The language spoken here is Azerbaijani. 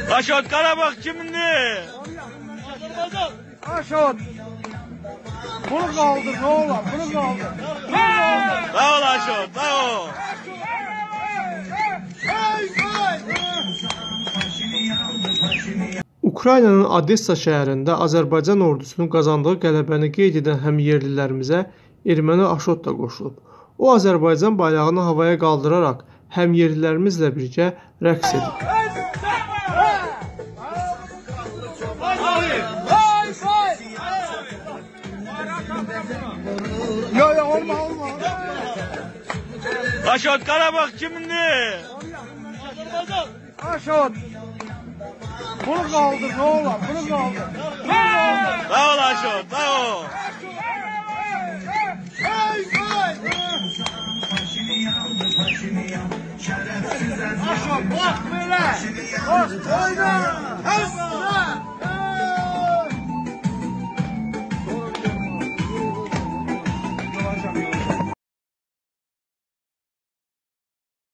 Aşot Qarabağ kimindir? Aşot. Bunu kaldır ne olur? Bunu kaldır. Sağ ol Aşot, sağ ol. Ukraynanın Odessa şəhərində Azərbaycan ordusunun qazandığı qələbəni qeyd edən həmyerlilərimizə erməni Aşot da qoşulub. O, Azərbaycan bayrağını havaya qaldıraraq həmyerlilərimizlə birgə rəqs edib. Olma. Aşot Qarabağ kimindir? Aşot. Bunu kaldır ne olur? Bunu kaldır. Sağ ol Aşot, sağ ol. Aşot bak böyle. Bak oyna.